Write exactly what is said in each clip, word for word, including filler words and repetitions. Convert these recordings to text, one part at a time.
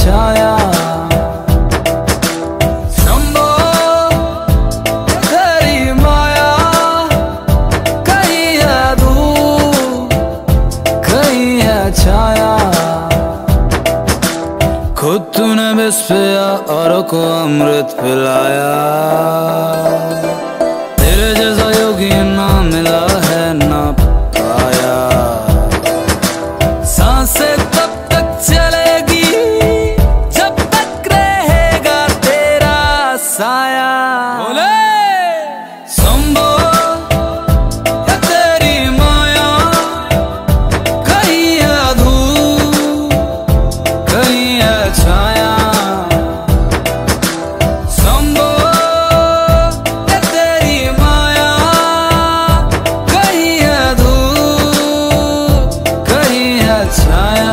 छाया। शंभो तेरी माया, कहीं है धूप कहीं है छाया। खुद तूने विष पिया औरों को अमृत पिलाया। तेरे जैसा योगी ना मिला है ना पाया। सांसें तब तक चलेगी जब तक रहेगा तेरा साया। बोले शंभो तेरी माया, कहीं है धूप कहीं है छाया। शंभो तेरी माया, कहीं है धूप कहीं है छाया।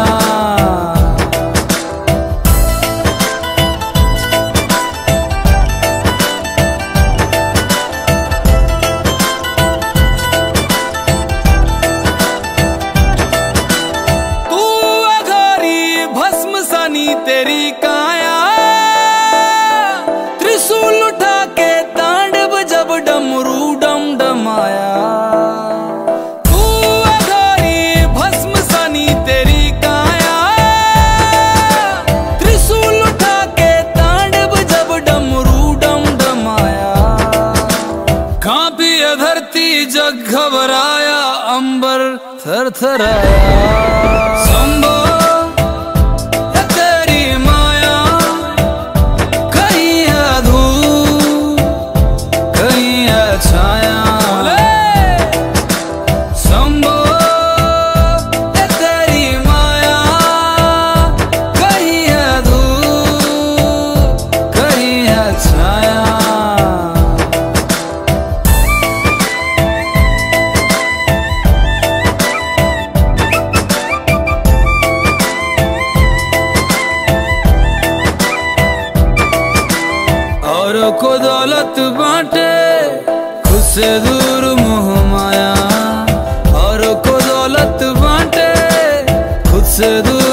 तेरी काया, त्रिशूल उठा के तांडव जब डमरू डम डमाया। तू अघोरी भस्म सनी तेरी काया, त्रिशूल उठा के तांडव जब डमरू डम डमाया। कांपी धरती जग घबराया, अंबर थरथराया। शंभो छाया। शंभो तेरी माया, कहीं है धूप कहीं है छाया। औरों को दौलत बांटे, खुद से दूर मोह माया। औरों को दौलत बांटे, खुद से दूर